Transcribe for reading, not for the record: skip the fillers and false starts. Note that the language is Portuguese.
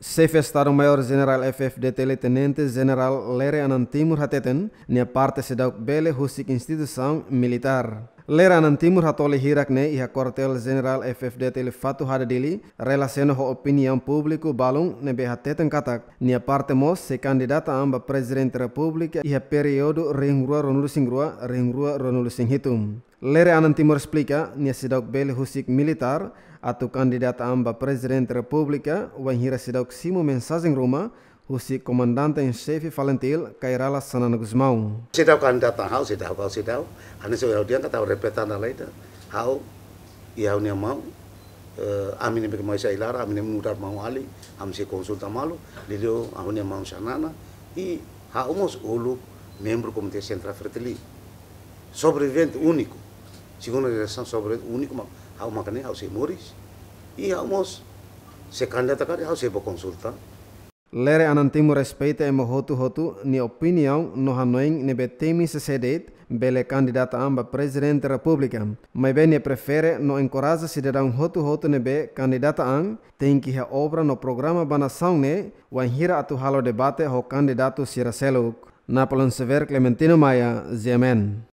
Chefe Estado-Maior-General FFDT Tenente General Lere Anantimur Hateten, nia parte sedauk bele husik instituição militar. Lere Anantimur hatole hirakne iha quartel General FFDT fatu hadadili, relaciona ho opinião público balung nebe hateten katak, nia parte mos se candidata amba Presidente República iha período ringrua ronulusin hitum. Lere Anantimur explica nia sedauk bele husik militar, atau candidata amba Presidente República, wanhira sidauk simo mensagem ruma, husi comandante em chefe Valentil, Kairala Sanana Guzmão. Sidau candidata hau, sidau, ane so dia kata repetan na leita, hau, ia unia mau, amine bek mau sailara, amine mudar mau ali, am se konsulta malu, lidio ahunia mau sanana, e hau mos ulu membro Comitê Central Fertili, sobrevivente único, segunda direção sobrevivente único, hau makanya hau se moris, e hau mos se candidata kari hau se bo konsulta. Lere Anantimur respeita emo hotu ni opinião no hanoing nebe temi se sedet bele candidata amba Presidente República. Mas bem prefere no encoraja cidadão hotu nebe candidata ang tem que ha obra no programa banação ne wanhira atu halo debate ho candidato Siraseluk. Napoleon Sever Clementino Maia, Zemen.